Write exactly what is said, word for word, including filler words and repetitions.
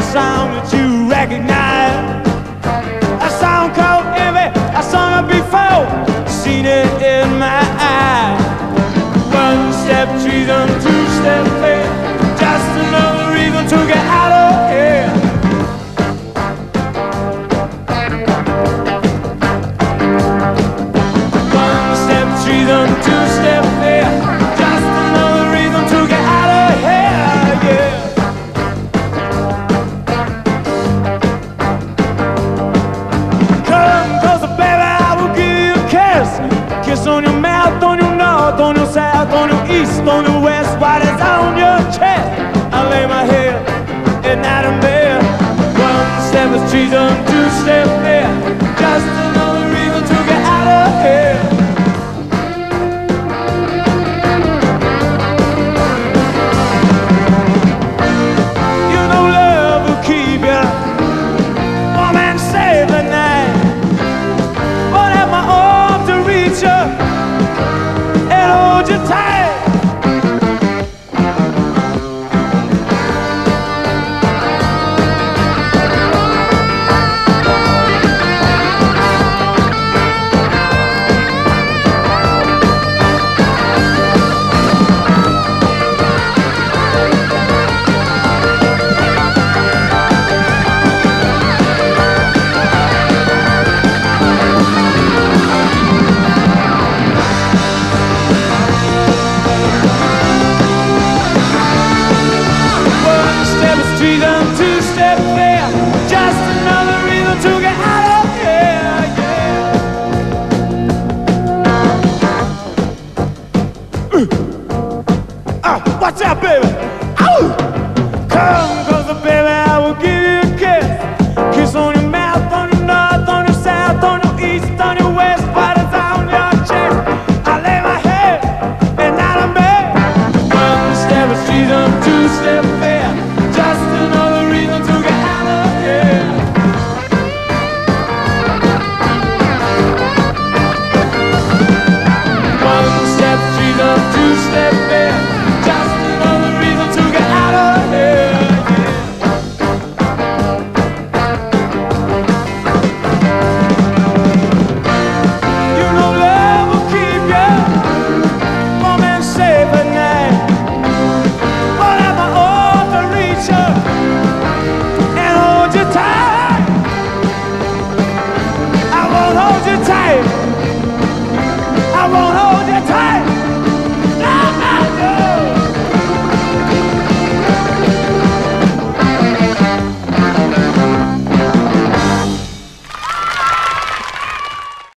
sound that you recognize. A sound called envy, I sung it before, seen it in my eyes. One step treason, two step fail, just another reason to get out of here. One step treason, two step fail, just another reason to get out of here, yeah. Come closer, baby, I will give you a kiss. A kiss on your mouth, on your north, on your south, on your east, on your west, while it's on your chest. I lay my head at night in bed. One step is treason, two step fail, just another reason to get out of here. You know love will keep you warm and safe at night. But have my arm to reach you and hold you tight. One step is treason, two step fail, just another reason to get out of here, yeah. Ah, watch out, baby. Ow! Come closer, baby, I will give you a kiss. Kiss on your mouth, on your north, on your south, on your east, on your west, while it's on your chest. I lay my head and not in bed. One step is treason, two step